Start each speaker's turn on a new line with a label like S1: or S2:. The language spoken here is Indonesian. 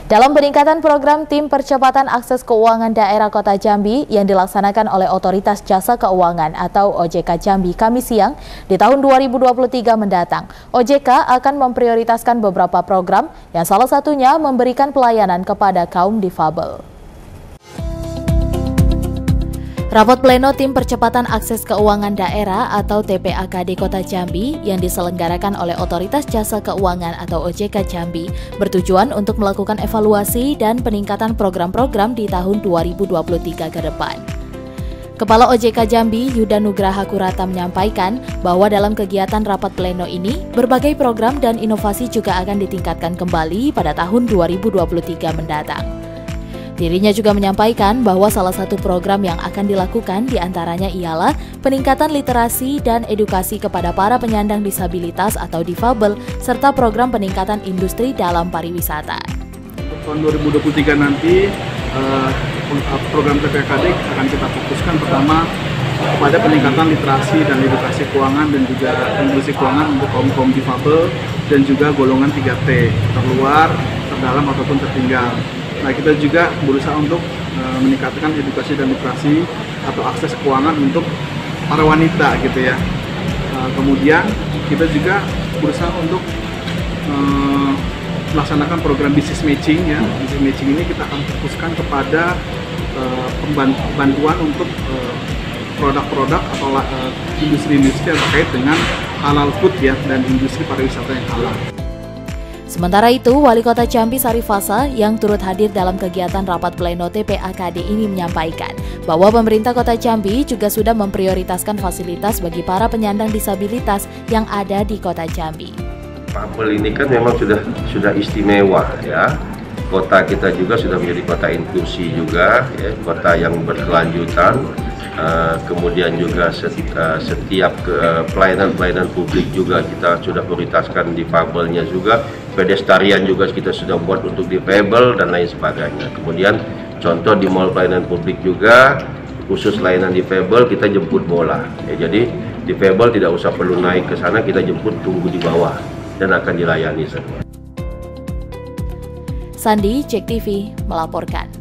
S1: Dalam peningkatan program Tim Percepatan Akses Keuangan Daerah Kota Jambi yang dilaksanakan oleh Otoritas Jasa Keuangan atau OJK Jambi Kamis siang di tahun 2023 mendatang, OJK akan memprioritaskan beberapa program yang salah satunya memberikan pelayanan kepada kaum difabel. Rapat pleno Tim Percepatan Akses Keuangan Daerah atau TPAKD Kota Jambi yang diselenggarakan oleh Otoritas Jasa Keuangan atau OJK Jambi bertujuan untuk melakukan evaluasi dan peningkatan program-program di tahun 2023 ke depan. Kepala OJK Jambi Yuda Nugraha Kurata menyampaikan bahwa dalam kegiatan rapat pleno ini, berbagai program dan inovasi juga akan ditingkatkan kembali pada tahun 2023 mendatang. Dirinya juga menyampaikan bahwa salah satu program yang akan dilakukan diantaranya ialah peningkatan literasi dan edukasi kepada para penyandang disabilitas atau difabel, serta program peningkatan industri dalam pariwisata.
S2: Tahun 2023 nanti program TPAKD akan kita fokuskan pertama kepada peningkatan literasi dan edukasi keuangan dan juga inklusi keuangan untuk kaum difabel dan juga golongan 3T, terluar, terdalam ataupun tertinggal. Nah, kita juga berusaha untuk meningkatkan edukasi dan literasi atau akses keuangan untuk para wanita gitu ya. Kemudian kita juga berusaha untuk melaksanakan program business matching ya. Business matching ini kita akan fokuskan kepada bantuan untuk produk-produk atau industri-industri yang terkait dengan halal food ya dan industri pariwisata yang halal.
S1: Sementara itu, Wali Kota Jambi Sarifasa yang turut hadir dalam kegiatan rapat pleno TPAKD ini menyampaikan bahwa pemerintah Kota Jambi juga sudah memprioritaskan fasilitas bagi para penyandang disabilitas yang ada di Kota Jambi.
S3: Difabel ini kan memang sudah istimewa ya. Kota kita juga sudah menjadi kota inklusi juga, ya, kota yang berkelanjutan. Kemudian juga setiap pelayanan publik juga kita sudah prioritaskan difabelnya juga, pedestrian juga kita sudah buat untuk difabel dan lain sebagainya. Kemudian contoh di mall pelayanan publik juga khusus layanan difabel kita jemput bola. Ya, jadi difabel tidak usah perlu naik ke sana, kita jemput tunggu di bawah dan akan dilayani semua.
S1: Sandi, JEK TV melaporkan.